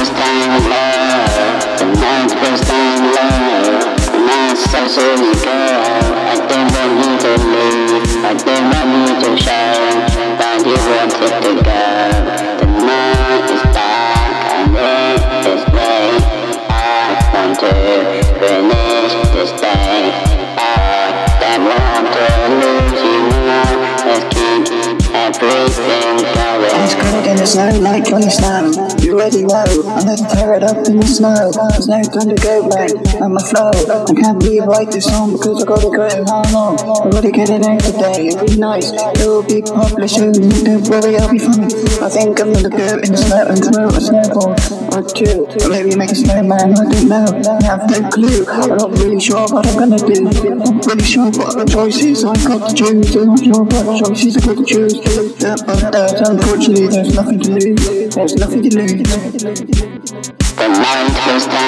first time love, the night first time love. Not so soon girl, I don't want you to leave, I don't want you to show that you wanted to go. The night is dark, I need this day. I want to finish this day. I don't want to lose you now. Let's keep everything going. It's cold in the snow like Johnny Snow. You already know, I'm gonna tear it up in the snow. There's no time to go back, I'm a flow. I can't rewrite this song because I gotta go how long. I gotta get it out today, it'll be nice. It will be published soon, don't worry, I'll be fine. I think I'm gonna go in the snow and throw a snowball or two. Or maybe make a snowman, I don't know. I have no clue, I'm not really sure what I'm gonna do. I'm not really sure what the choices I've got to choose. I'm not sure what choices I've got to choose. But unfortunately there's nothing to lose. There's nothing to lose. The night was